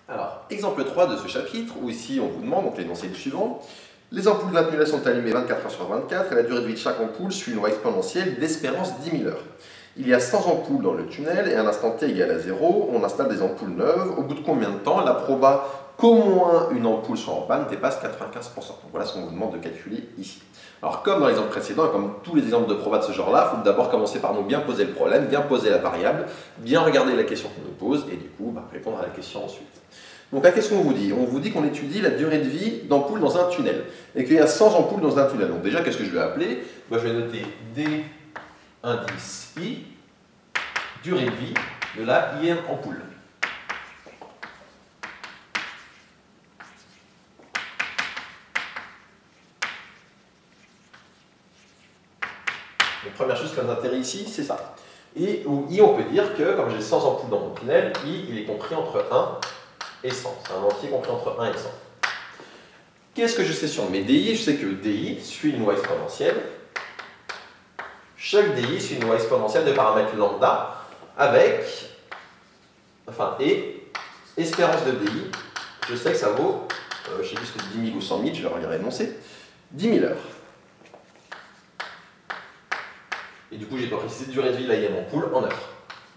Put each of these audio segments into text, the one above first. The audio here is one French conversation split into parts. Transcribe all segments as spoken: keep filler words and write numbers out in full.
Alors, exemple trois de ce chapitre, où ici on vous demande, donc l'énoncé le suivant, les ampoules d'un tunnel sont allumées vingt-quatre heures sur vingt-quatre et la durée de vie de chaque ampoule suit une loi exponentielle d'espérance dix mille heures. Il y a cent ampoules dans le tunnel et à un instant t égal à zéro, on installe des ampoules neuves. Au bout de combien de temps la proba qu'au moins une ampoule soit en panne dépasse quatre-vingt-quinze pour cent. Donc voilà ce qu'on vous demande de calculer ici. Alors comme dans l'exemple précédent, et comme tous les exemples de proba de ce genre-là, il faut d'abord commencer par nous bien poser le problème, bien poser la variable, bien regarder la question qu'on nous pose et du coup bah, répondre à la question ensuite. Donc la question vous dit, on vous dit qu'on étudie la durée de vie d'ampoules dans un tunnel et qu'il y a cent ampoules dans un tunnel. Donc déjà, qu'est-ce que je vais appeler? Moi, je vais noter D indice I, durée de vie de la ième ampoule. Donc première chose qui nous intéresse ici, c'est ça. Et au I, on peut dire que, comme j'ai cent ampoules dans mon tunnel, I, il est compris entre un et cent. C'est un entier compris entre un et cent. Qu'est-ce que je sais sur mes D I? Je sais que D I suit une loi exponentielle. Chaque D I suit une loi exponentielle de paramètres lambda avec, enfin, et espérance de D I, je sais que ça vaut, euh, je ne sais plus ce que dix mille ou cent mille, je vais relire l'énoncé, dix mille heures. Et du coup, j'ai pas précisé durée de vie de la ième ampoule en heures.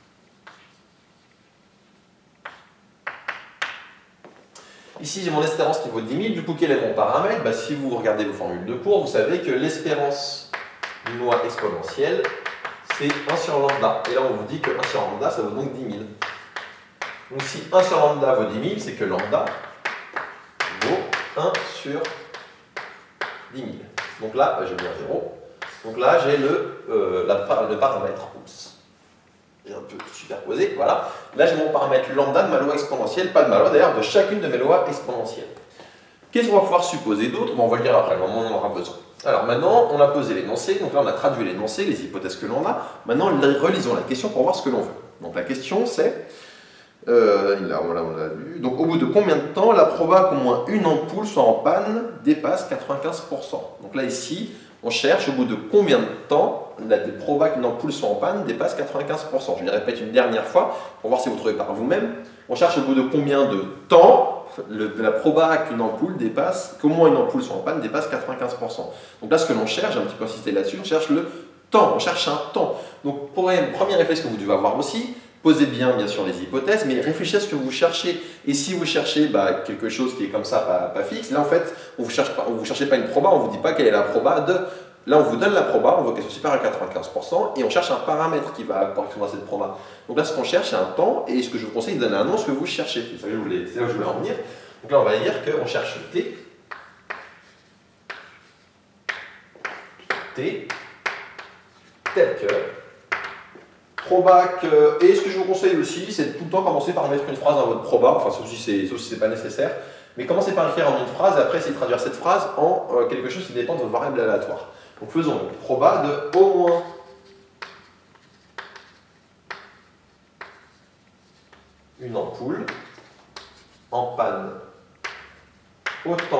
Ici, j'ai mon espérance qui vaut dix mille. Du coup, quel est mon paramètre? Bah, si vous regardez vos formules de cours, vous savez que l'espérance d'une loi exponentielle, c'est un sur lambda. Et là, on vous dit que un sur lambda, ça vaut donc dix mille. Donc, si un sur lambda vaut dix mille, c'est que lambda vaut un sur dix mille. Donc là, bah, j'ai bien zéro. Donc là, j'ai le, euh, la, le paramètre. Oups. J'ai un peu superposé, voilà. Là, j'ai mon paramètre lambda de ma loi exponentielle, pas de ma loi d'ailleurs, de chacune de mes lois exponentielles. Qu'est-ce qu'on va pouvoir supposer d'autre? Bon, on va le dire après, le moment où on en aura besoin. Alors maintenant, on a posé l'énoncé, donc là on a traduit l'énoncé, les hypothèses que l'on a. Maintenant, relisons la question pour voir ce que l'on veut. Donc la question c'est, euh, là, on l'a lu, donc au bout de combien de temps la proba qu'au moins une ampoule soit en panne dépasse quatre-vingt-quinze pour cent? Donc là ici, on cherche au bout de combien de temps la proba qu'une ampoule soit en panne dépasse quatre-vingt-quinze pour cent. Je les répète une dernière fois pour voir si vous trouvez par vous-même. On cherche au bout de combien de temps le, la proba qu'une ampoule dépasse, qu'au moins une ampoule soit en panne dépasse quatre-vingt-quinze pour cent. Donc là, ce que l'on cherche, j'ai un petit peu insisté là-dessus, on cherche le temps, on cherche un temps. Donc pour un premier réflexe que vous devez avoir aussi, posez bien, bien sûr, les hypothèses, mais réfléchissez à ce que vous cherchez. Et si vous cherchez bah, quelque chose qui est comme ça, pas, pas fixe, là en fait, on vous cherche pas, vous ne cherchez pas une proba, on ne vous dit pas quelle est la proba de. Là, on vous donne la proba, on voit qu'elle soit supérieure à quatre-vingt-quinze pour cent, et on cherche un paramètre qui va correspondre à cette proba. Donc là, ce qu'on cherche, c'est un temps, et ce que je vous conseille, c'est de donner un nom, ce que vous cherchez. C'est là où je voulais en venir. Donc là, on va dire qu'on cherche T. T. Tel que. Proba que. Et ce que je vous conseille aussi, c'est de tout le temps commencer par mettre une phrase dans votre proba, enfin, sauf si ce n'est pas nécessaire. Mais commencez par écrire en une phrase, et après, essayez de traduire cette phrase en euh, quelque chose qui dépend de vos variables aléatoires. Donc faisons proba de au moins une ampoule en panne autant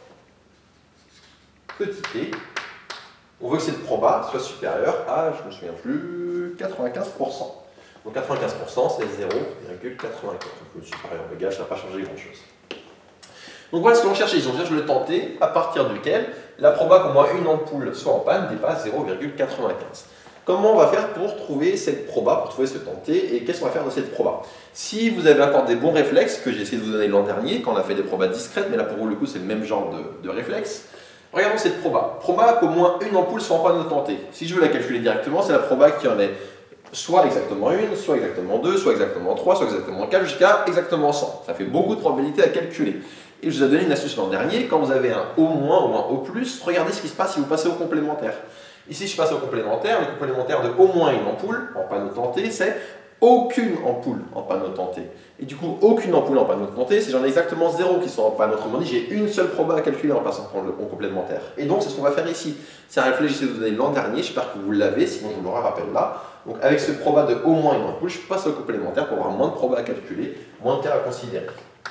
petit t. On veut que cette proba soit supérieure à, je ne me souviens plus, quatre-vingt-quinze pour cent. Donc quatre-vingt-quinze pour cent, c'est zéro virgule quatre-vingt-quinze. Donc le supérieur égal, ça n'a pas changé grand-chose. Donc voilà ce que l'on cherchait. On cherche le tenter à partir duquel la proba qu'au moins une ampoule soit en panne dépasse zéro virgule quatre-vingt-quinze. Comment on va faire pour trouver cette proba, pour trouver ce tenter, et qu'est-ce qu'on va faire de cette proba? Si vous avez encore des bons réflexes, que j'ai essayé de vous donner l'an dernier, quand on a fait des probas discrètes, mais là pour vous le coup c'est le même genre de, de réflexe, regardons cette proba. Proba qu'au moins une ampoule soit en panne au tenter. Si je veux la calculer directement, c'est la proba qui en est soit exactement une, soit exactement deux, soit exactement trois, soit exactement quatre, jusqu'à exactement cent. Ça fait beaucoup de probabilités à calculer. Et je vous ai donné une astuce l'an dernier, quand vous avez un au moins ou un au plus, regardez ce qui se passe si vous passez au complémentaire. Ici, je passe au complémentaire. Le complémentaire de au moins une ampoule en panneau tenté, c'est aucune ampoule en panneau tenté. Et du coup, aucune ampoule en panneau tenté, c'est j'en ai exactement zéro qui sont en panneau. Autrement dit, j'ai une seule proba à calculer en passant par le complémentaire. Et donc, c'est ce qu'on va faire ici. C'est un réflexe que j'essaie de vous donner l'an dernier. J'espère que vous l'avez, sinon je vous le rappelle là. Donc, avec ce proba de au moins une ampoule, je passe au complémentaire pour avoir moins de proba à calculer, moins de cas à considérer.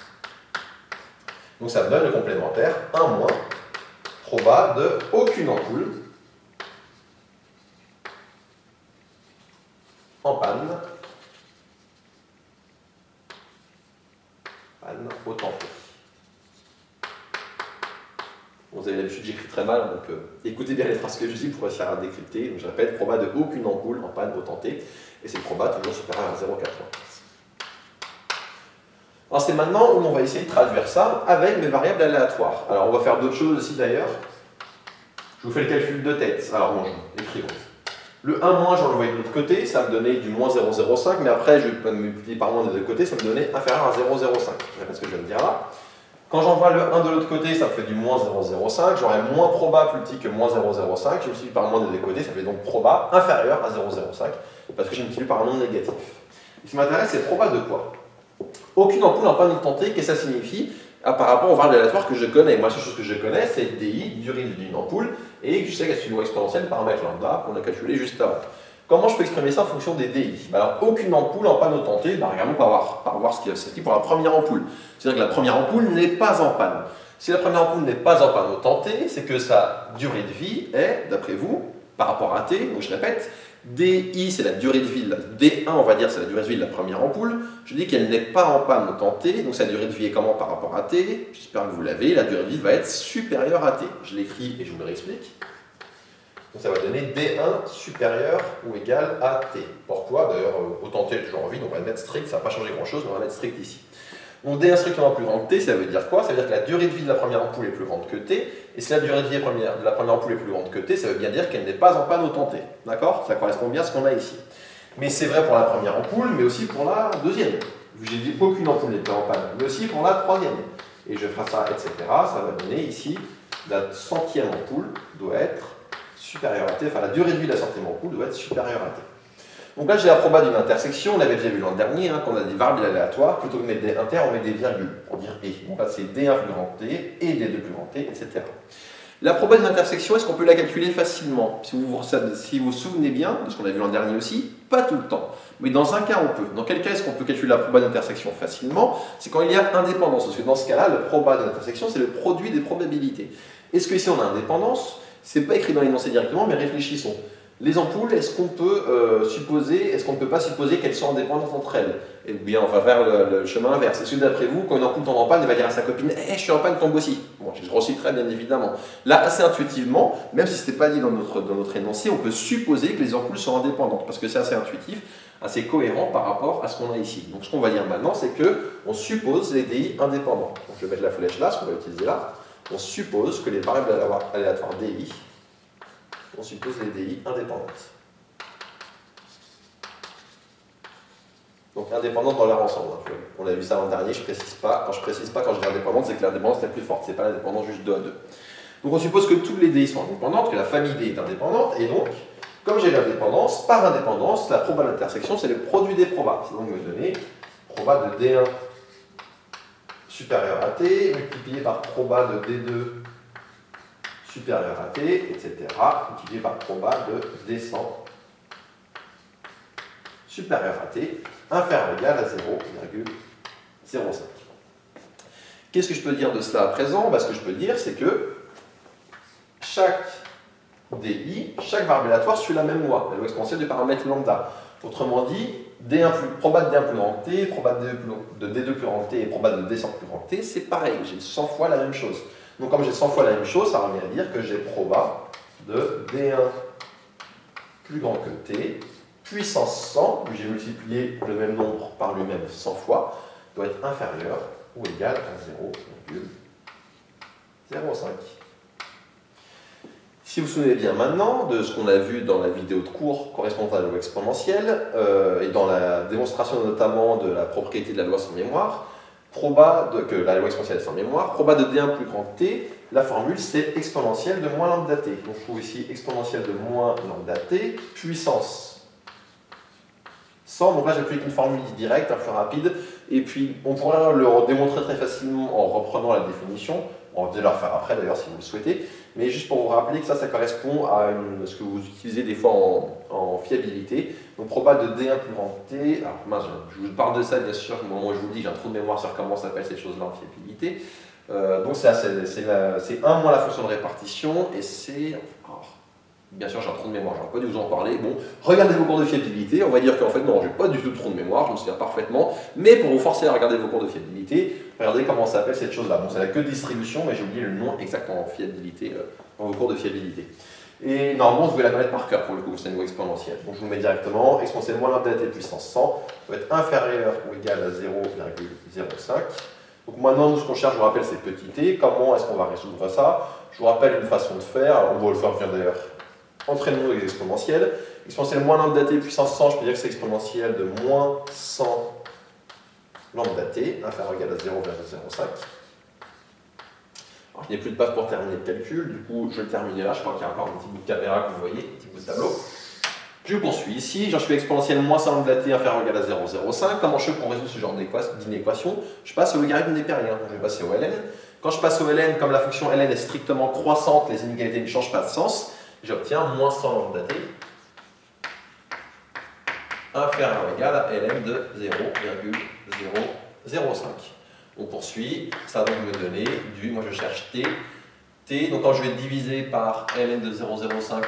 Donc ça me donne le complémentaire un moins proba de aucune ampoule en panne panne au tenté. Vous avez l'habitude, j'écris très mal, donc euh, écoutez bien les phrases que je dis pour réussir à décrypter. Donc je répète, proba de aucune ampoule en panne au tenté, et c'est proba toujours supérieur à zéro virgule quatre-vingt-dix. Alors c'est maintenant où on va essayer de traduire ça avec mes variables aléatoires. Alors on va faire d'autres choses aussi d'ailleurs. Je vous fais le calcul de tête. Alors bon, écrivons. Le un moins, je vais l'envoyer de l'autre côté, ça me donnait du moins zéro virgule zéro cinq, mais après je vais multiplier par moins des deux côtés, ça me donnait inférieur à zéro virgule zéro cinq. Je répète ce que je viens de dire là. Quand j'envoie le un de l'autre côté, ça me fait du moins zéro virgule zéro cinq, j'aurai moins proba plus petit que moins zéro virgule zéro cinq, je multiplie par moins des deux côtés, ça fait donc proba inférieur à zéro virgule zéro cinq, parce que j'ai multiplié par un nombre négatif. Ce qui m'intéresse, c'est proba de quoi? Aucune ampoule en panne au tenté, qu'est-ce que ça signifie par rapport aux variables aléatoires que je connais? Moi, la seule chose que je connais, c'est di, durée de vie d'une ampoule, et je sais qu'elle suit une loi exponentielle, paramètre lambda, qu'on a calculé juste avant. Comment je peux exprimer ça en fonction des di? Alors, aucune ampoule en panne au tenté, bah, regardons par voir, par voir ce qui est dit pour la première ampoule. C'est-à-dire que la première ampoule n'est pas en panne. Si la première ampoule n'est pas en panne au tenté, c'est que sa durée de vie est, d'après vous, par rapport à t, donc je répète, di c'est la durée de vie, d un on va dire c'est la durée de vie de la première ampoule, je dis qu'elle n'est pas en panne au tenté, donc sa durée de vie est comment par rapport à t? J'espère que vous l'avez, la durée de vie va être supérieure à t. Je l'écris et je vous le réexplique. Donc ça va donner d un supérieur ou égal à t. Pourquoi? D'ailleurs, au tenté, elle est toujours en vie, donc on va mettre strict, ça ne va pas changer grand-chose, mais on va mettre strict ici. Donc d un strictement plus grand que t, ça veut dire quoi? Ça veut dire que la durée de vie de la première ampoule est plus grande que t, et si la durée de vie de la première ampoule est plus grande que t, ça veut bien dire qu'elle n'est pas en panne au tenté. D'accord? Ça correspond bien à ce qu'on a ici. Mais c'est vrai pour la première ampoule, mais aussi pour la deuxième. J'ai dit qu'aucune ampoule n'était en panne, mais aussi pour la troisième. Et je ferai ça, et cetera. Ça va donner ici, la centième ampoule doit être supérieure à t, enfin la durée de vie de la centième ampoule doit être supérieure à t. Donc là, j'ai la proba d'une intersection, on avait déjà vu l'an dernier, hein, qu'on a des variables aléatoires, plutôt que de mettre des inter, on met des virgules, pour dire et. Donc là, c'est d un plus grand t, et d deux plus grand t, et cetera. La proba d'une intersection, est-ce qu'on peut la calculer facilement? Si vous vous, si vous vous souvenez bien, de ce qu'on a vu l'an dernier aussi, pas tout le temps. Mais dans un cas, on peut. Dans quel cas est-ce qu'on peut calculer la proba d'intersection facilement? C'est quand il y a indépendance, parce que dans ce cas-là, le proba de l'intersection, c'est le produit des probabilités. Est-ce qu'ici on a indépendance? C'est pas écrit dans l'énoncé directement, mais réfléchissons. Les ampoules, est-ce qu'on peut euh, supposer, est-ce qu'on ne peut pas supposer qu'elles sont indépendantes entre elles? Eh bien, on va faire le, le chemin inverse. Est-ce que d'après vous, quand une ampoule tombe en panne, elle va dire à sa copine « Eh, je suis en panne, tombe aussi ». Bon, je grossis très bien évidemment. Là, assez intuitivement, même si ce n'était pas dit dans notre, dans notre énoncé, on peut supposer que les ampoules sont indépendantes, parce que c'est assez intuitif, assez cohérent par rapport à ce qu'on a ici. Donc, ce qu'on va dire maintenant, c'est qu'on suppose les di indépendants. Donc, je vais mettre la flèche là, ce qu'on va utiliser là. On suppose que les variables aléatoires di, on suppose les di indépendantes. Donc indépendantes dans leur ensemble. On a vu ça l'an dernier, je ne précise pas. Quand je ne précise pas quand je dis indépendante, c'est que l'indépendance est la plus forte, ce n'est pas l'indépendance juste deux à deux. Donc on suppose que toutes les di sont indépendantes, que la famille di est indépendante, et donc, comme j'ai l'indépendance, par indépendance, la proba d'intersection, c'est le produit des probas. C'est donc me donner proba de d un supérieur à t, multiplié par proba de d deux supérieur à t, et cetera, multiplié par proba de d cent supérieur à t, inférieur ou égal à zéro virgule zéro cinq. Qu'est-ce que je peux dire de cela à présent? Ben, ce que je peux dire, c'est que chaque di, chaque variable aléatoire suit la même loi, la loi exponentielle du paramètre lambda. Autrement dit, d un plus, proba de d un plus grand que t, proba de d deux plus grand que t et proba de d cent plus grand que t, c'est pareil, j'ai cent fois la même chose. Donc comme j'ai cent fois la même chose, ça revient à dire que j'ai proba de d un plus grand que t, puissance cent, j'ai multiplié le même nombre par lui-même cent fois, doit être inférieur ou égal à zéro virgule zéro cinq. Si vous vous souvenez bien maintenant de ce qu'on a vu dans la vidéo de cours correspondant à la loi exponentielle, euh, et dans la démonstration notamment de la propriété de la loi sans mémoire, proba de, que la loi exponentielle est sans mémoire, proba de d un plus grand que t, la formule c'est exponentielle de moins lambda t. Donc je trouve ici exponentielle de moins lambda t, puissance cent, donc là j'applique une formule directe, un peu rapide, et puis on pourrait le démontrer très facilement en reprenant la définition, on va peut-être le refaire après d'ailleurs si vous le souhaitez, mais juste pour vous rappeler que ça, ça correspond à une, ce que vous utilisez des fois en, en fiabilité. Donc proba de d un plus grand que t, alors mince, je vous parle de ça bien sûr, moi je vous le dis, j'ai un trou de mémoire sur comment s'appellent ces choses-là en fiabilité. Euh, donc c'est un moins la fonction de répartition, et c'est... Oh, Bien sûr, j'ai un trou de mémoire, je n'aurais pas dû vous en parler. Bon, regardez vos cours de fiabilité, on va dire qu'en fait, non, j'ai pas du tout de trou de mémoire, je me souviens parfaitement. Mais pour vous forcer à regarder vos cours de fiabilité, regardez comment ça s'appelle cette chose-là. Bon, c'est la queue de distribution, mais j'ai oublié le nom exactement en fiabilité, euh, dans vos cours de fiabilité. Et normalement, vous devez la connaître par cœur pour le coup, c'est une loi exponentielle. Donc je vous le mets directement, exponentielle moins lambda t puissance cent doit être inférieur ou égal à zéro virgule zéro cinq. Donc maintenant, nous, ce qu'on cherche, je vous rappelle, c'est petit t. Comment est-ce qu'on va résoudre ça? Je vous rappelle une façon de faire, on va le faire bien d'ailleurs. Entraînons les exponentielles. Exponentielle moins lambda t puissance cent, je peux dire que c'est exponentielle de moins cent lambda t, inférieur ou égal à zéro virgule zéro cinq. Alors, je n'ai plus de place pour terminer le calcul, du coup je vais le terminer là, je crois qu'il y a encore un petit bout de caméra que vous voyez, un petit bout de tableau. Je poursuis ici, j'en suis exponentielle moins cent lambda t inférieur ou égal à zéro virgule zéro cinq. Comment je fais pour résoudre ce genre d'inéquation? Je passe au logarithme népérien, je vais passer au ln. Quand je passe au ln, comme la fonction ln est strictement croissante, les inégalités ne changent pas de sens, j'obtiens moins cent lambda t inférieur ou égal à ln de zéro virgule zéro zéro cinq. On poursuit, ça va donc me donner du, moi je cherche t, t, donc quand je vais diviser par ln de zéro virgule zéro cinq,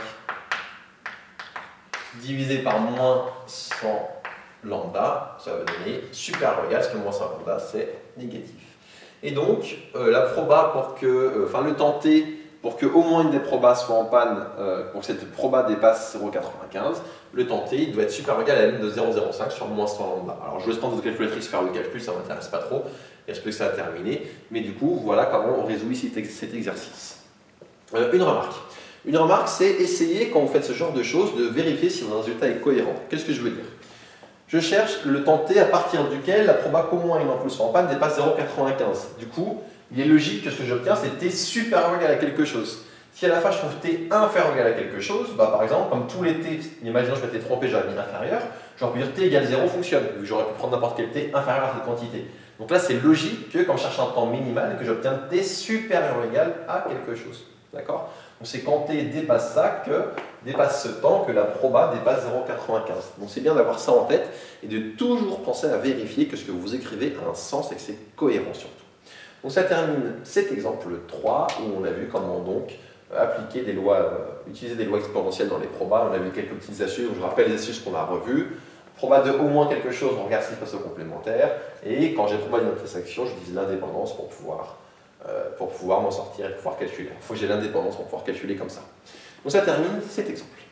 divisé par moins cent lambda, ça va donner supérieur ou égal, parce que moins cent lambda c'est négatif. Et donc, euh, la proba pour que, euh, enfin le temps t, pour que au moins une des probas soit en panne, euh, pour que cette proba dépasse zéro virgule quatre-vingt-quinze, le temps t il doit être supérieur ou égal à ln de zéro virgule zéro cinq sur moins cent lambda. Alors je laisse prendre votre calculatrice faire le calcul, ça ne m'intéresse pas trop, et je peux que ça a terminé. Mais du coup, voilà comment on résout ici cet exercice. Euh, une remarque. Une remarque, c'est essayer, quand vous faites ce genre de choses, de vérifier si votre résultat est cohérent. Qu'est-ce que je veux dire? Je cherche le temps t à partir duquel la proba qu'au moins une ampoule soit en panne dépasse zéro virgule quatre-vingt-quinze. Du coup, il est logique que ce que j'obtiens, c'est t supérieur ou égal à quelque chose. Si à la fin je trouve t inférieur ou égal à quelque chose, bah par exemple, comme tous les t, imaginons je m'étais trompé, j'aurais mis inférieur, j'aurais pu dire t égale zéro fonctionne, vu que j'aurais pu prendre n'importe quel t inférieur à cette quantité. Donc là, c'est logique que quand je cherche un temps minimal, que j'obtiens t supérieur ou égal à quelque chose. D'accord? Donc c'est quand t dépasse ça, que dépasse ce temps, que la proba dépasse zéro virgule quatre-vingt-quinze. Donc c'est bien d'avoir ça en tête et de toujours penser à vérifier que ce que vous écrivez a un sens et que c'est cohérent surtout. Donc ça termine cet exemple trois où on a vu comment donc appliquer des lois, euh, utiliser des lois exponentielles dans les probas. On a vu quelques petites astuces, donc je rappelle les astuces qu'on a revues. Proba de au moins quelque chose, on regarde ce qui se passe au complémentaire. Et quand j'ai proba d'une intersection, je dis l'indépendance pour pouvoir, euh, pour pouvoir m'en sortir et pouvoir calculer. Il faut que j'ai l'indépendance pour pouvoir calculer comme ça. Donc ça termine cet exemple.